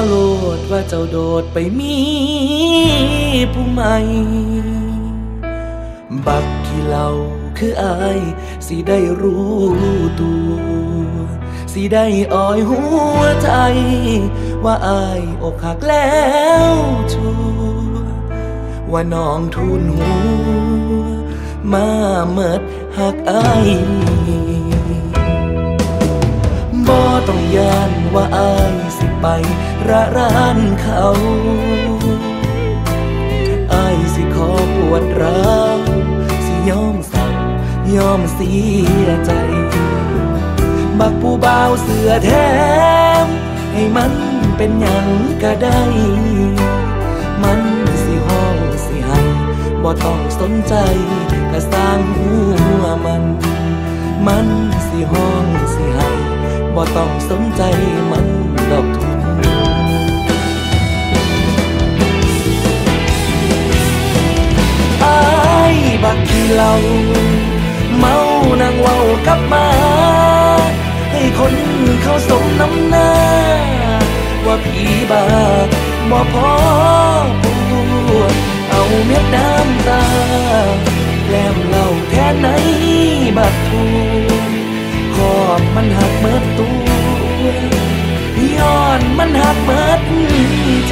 โลดว่าเจ้าโดดไปมีผู้ใหม่บักที่เราคืออายสิได้รู้ตัวสิได้อ้อยหัวใจว่าอายอกหักแล้วชัวว่าน้องทุนหัวมาเมิดหักอายบ่ต้องย่านว่าอายสิไประรานเขาอายสิขอปวดร้าวสิยอมสั่งยอมเสียใจบักผู้บ่าวเสือแถมให้มันเป็นหยังก็ได้มันสิห้องสิให้บ่ต้องสนใจก็สร้างหัวมันสิห้องสิให้บ่ต้องสนใจมันดอกทุนอายบักขี้เหล้าเมานั่งเว้ากับมาให้คนเขาสมน้ำหน้าว่าพี่บ้าบ่พอปวดเอาเม็ดน้ำตาแกล้มเหล้าแทนไหนบัดทูขอบมันหักเมิดตัวย้อนมันหักเมิดใจ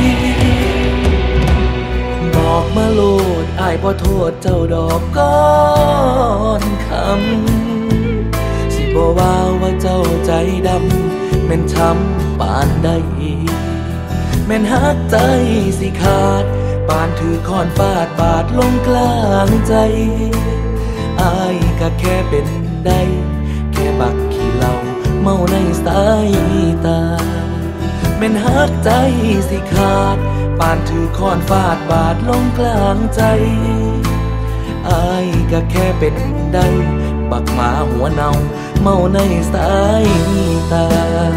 บอกมาโลดอายบ่โทษเจ้าดอกก้อนคำสิบ่ว่าเจ้าใจดำแม่นช้ำปานใดแม่นหักใจสิขาดปานถือค้อนฟาดบาดลงกลางใจอายก็แค่เป็นได้แค่บักขี้เหล้าเมาในสายตาแม่นหักใจสิขาดปานถือค้อนฟาดบาดลงกลางใจอายก็แค่เป็นได้บักหมาหัวเน่าเมาในสายตา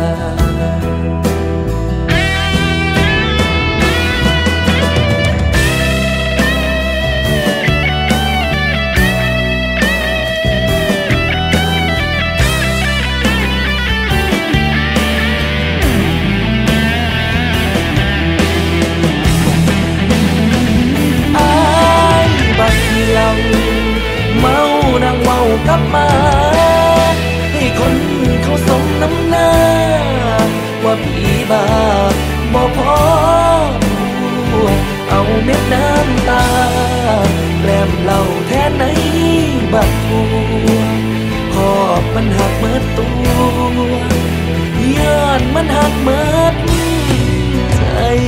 เมานั่งเว้ากับมาให้คนเขาสมน้ำหน้าว่าพี่บ้าบ่พอเอาเม็ดน้ำตาแกล้มเหล้าแทนไหนบักทัวขอบมันหักเมิดตัวย้อนมันหักเมิดใจ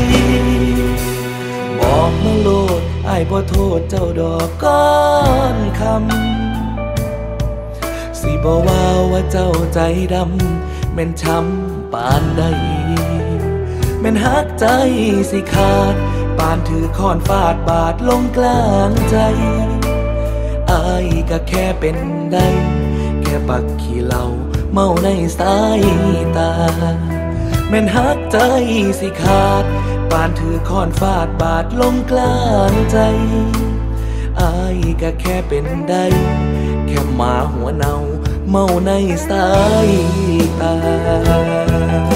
บอกมาโลดอายบ่โทษเจ้าดอกก้อนคำสิบ่ว่าเจ้าใจดำแม่นช้ำปานใดแม่นหักใจสิขาดปานถือค้อนฟาดบาดลงกลางใจอายก็แค่เป็นได้แค่บักขี้เหล้าเมาในสายตาแม่นหักใจสิขาดปานถือค้อนฟาดบาดลงกลางใจอายก็แค่เป็นได้แค่หมาหัวเน่าเมาในสายตา